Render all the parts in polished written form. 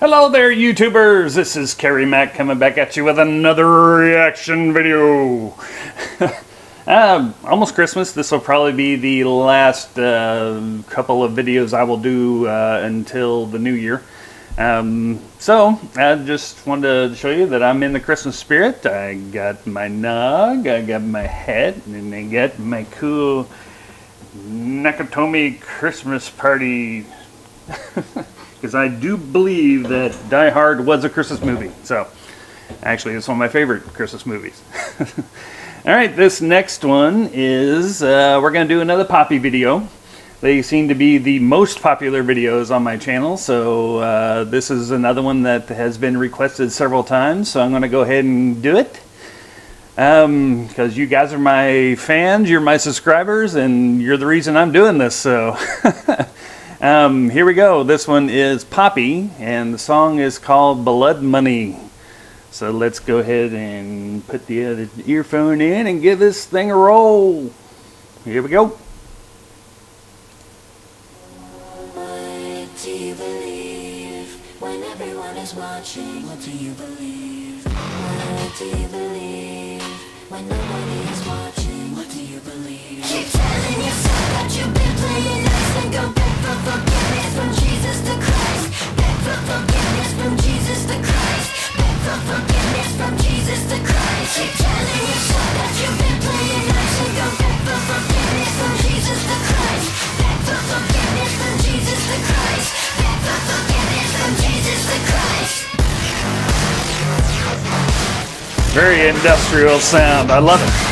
Hello there, YouTubers! This is Kerry Mac coming back at you with another reaction video. Almost Christmas. This will probably be the last couple of videos I will do until the new year. So I just wanted to show you that I'm in the Christmas spirit. I got my nog, I got my hat, and I got my cool Nakatomi Christmas party. Because I do believe that Die Hard was a Christmas movie. So, actually, it's one of my favorite Christmas movies. Alright, this next one is, we're going to do another Poppy video. They seem to be the most popular videos on my channel, so this is another one that has been requested several times, so I'm going to go ahead and do it. Because you guys are my fans, you're my subscribers, and you're the reason I'm doing this, so... here we go. This one is Poppy, and the song is called Bloodmoney. So let's go ahead and put the other earphone in and give this thing a roll. Here we go. What do you believe when everyone is watching? What do you believe? What do you believe when nobody is watching? What do you believe? Keep telling yourself that you've been playing nice and go back for forgiveness from Jesus to Christ. Beg for forgiveness from Jesus to Christ. Beg for forgiveness from Jesus to Christ. Keep telling yourself that you've been playing nice and go back for forgiveness from Jesus to Christ. Beg for forgiveness from Jesus to Christ. Beg for forgiveness from Jesus to Christ. Very industrial sound. I love it.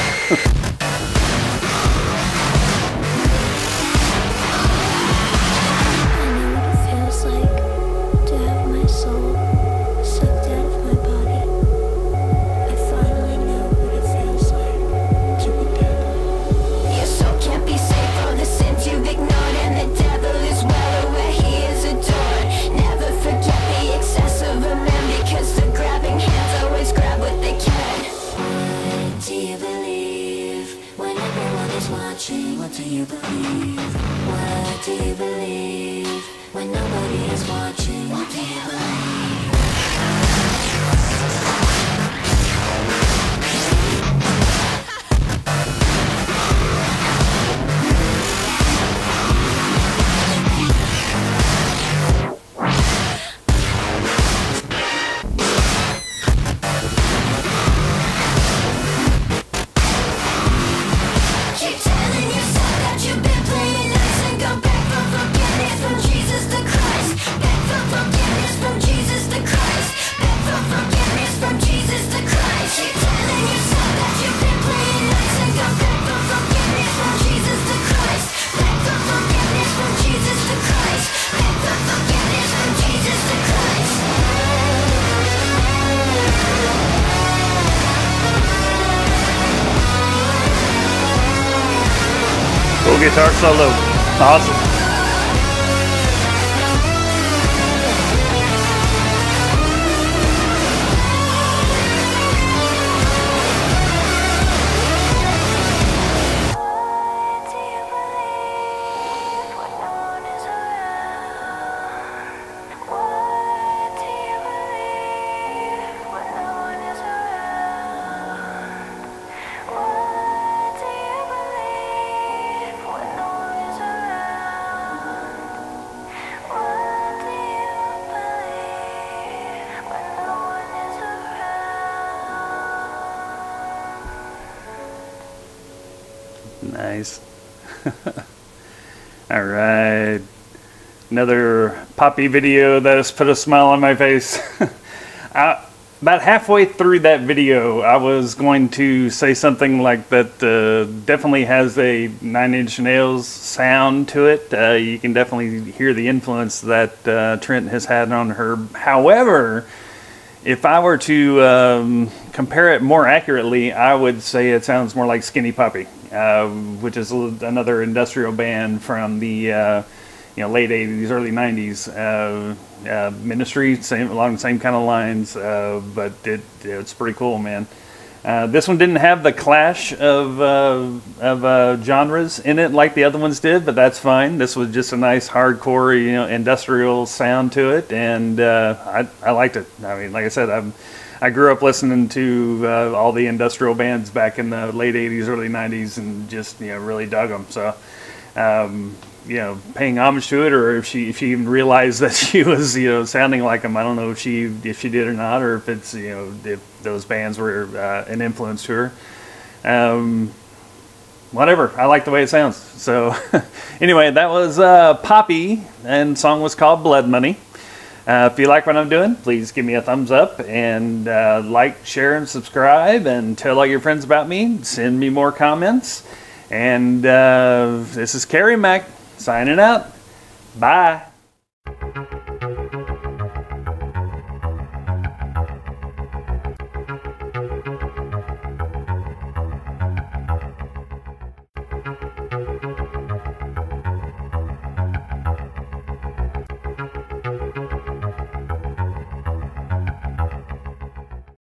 What do you believe? What do you believe when nobody is watching? What do you believe? Cool guitar solo. Awesome. Nice. Alright. Another Poppy video that has put a smile on my face. About halfway through that video, I was going to say something like that definitely has a Nine Inch Nails sound to it. You can definitely hear the influence that Trent has had on her. However, if I were to compare it more accurately, I would say it sounds more like Skinny Puppy, which is another industrial band from the late 80s, early 90s. Ministry, along the same kind of lines, but it's pretty cool, man. This one didn't have the clash of genres in it like the other ones did, but that's fine. This was just a nice hardcore, you know, industrial sound to it, and I liked it. I mean, like I said, I grew up listening to all the industrial bands back in the late '80s, early '90s, and just, you know, really dug them. So, you know, paying homage to it, or if she even realized that she was, you know, sounding like them. I don't know if she did or not, or if it's, you know, if those bands were an influence to her. Whatever, I like the way it sounds. So anyway, that was Poppy, and the song was called Blood Money. If you like what I'm doing, please give me a thumbs up, and like, share, and subscribe, and tell all your friends about me. Send me more comments. And this is Carrie Mac signing out. Bye.